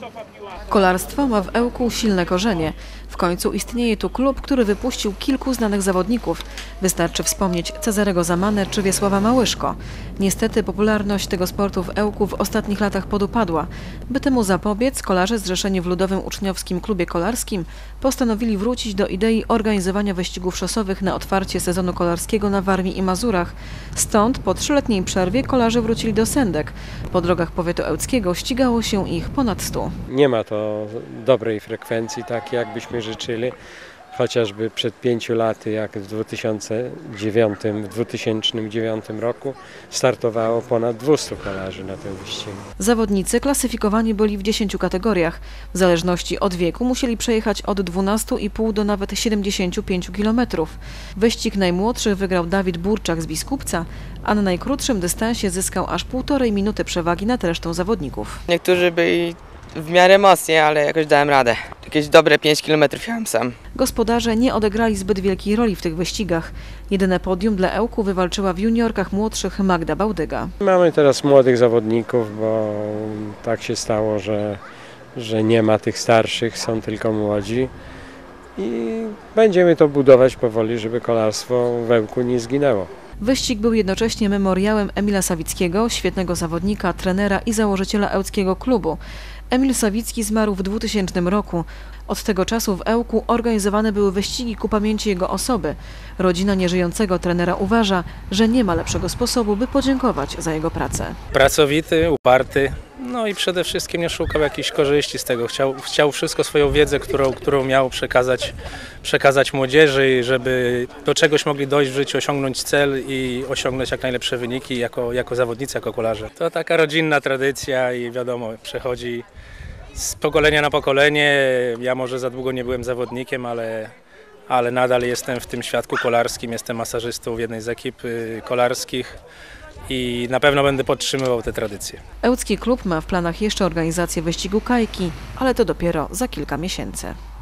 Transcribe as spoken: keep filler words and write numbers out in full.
Kolarstwo ma w Ełku silne korzenie. W końcu istnieje tu klub, który wypuścił kilku znanych zawodników. Wystarczy wspomnieć Cezarego Zamanę czy Wiesława Małyszko. Niestety popularność tego sportu w Ełku w ostatnich latach podupadła. By temu zapobiec, kolarze zrzeszeni w Ludowym Uczniowskim Klubie Kolarskim postanowili wrócić do idei organizowania wyścigów szosowych na otwarcie sezonu kolarskiego na Warmii i Mazurach. Stąd po trzyletniej przerwie kolarze wrócili do Sendek. Po drogach powiatu ełckiego ścigało się ich ponad stu. Nie ma to dobrej frekwencji, tak jakbyśmy życzyli. Chociażby przed pięciu laty, jak w dwa tysiące dziewiątym, w dwa tysiące dziewiątym roku startowało ponad dwieście kolarzy na tym wyścigu. Zawodnicy klasyfikowani byli w dziesięciu kategoriach. W zależności od wieku musieli przejechać od dwunastu i pół do nawet siedemdziesięciu pięciu kilometrów. Wyścig najmłodszych wygrał Dawid Burczak z Biskupca, a na najkrótszym dystansie zyskał aż półtorej minuty przewagi nad resztą zawodników. Niektórzy byli w miarę mocniej, ale jakoś dałem radę. Jakieś dobre pięć kilometrów jechałem sam. Gospodarze nie odegrali zbyt wielkiej roli w tych wyścigach. Jedyne podium dla Ełku wywalczyła w juniorkach młodszych Magda Bałdyga. Mamy teraz młodych zawodników, bo tak się stało, że, że nie ma tych starszych, są tylko młodzi. I będziemy to budować powoli, żeby kolarstwo w Ełku nie zginęło. Wyścig był jednocześnie memoriałem Emila Sawickiego, świetnego zawodnika, trenera i założyciela ełckiego klubu. Emil Sawicki zmarł w dwutysięcznym roku. Od tego czasu w Ełku organizowane były wyścigi ku pamięci jego osoby. Rodzina nieżyjącego trenera uważa, że nie ma lepszego sposobu, by podziękować za jego pracę. Pracowity, uparty, no i przede wszystkim nie szukał jakichś korzyści z tego. Chciał, chciał wszystko swoją wiedzę, którą, którą miał przekazać, przekazać młodzieży, żeby do czegoś mogli dojść w życiu, osiągnąć cel i osiągnąć jak najlepsze wyniki jako, jako zawodnicy, jako kolarze. To taka rodzinna tradycja i wiadomo, przechodzi z pokolenia na pokolenie. Ja może za długo nie byłem zawodnikiem, ale, ale nadal jestem w tym świadku kolarskim, jestem masażystą w jednej z ekip kolarskich i na pewno będę podtrzymywał te tradycje. Ełcki klub ma w planach jeszcze organizację wyścigu kajki, ale to dopiero za kilka miesięcy.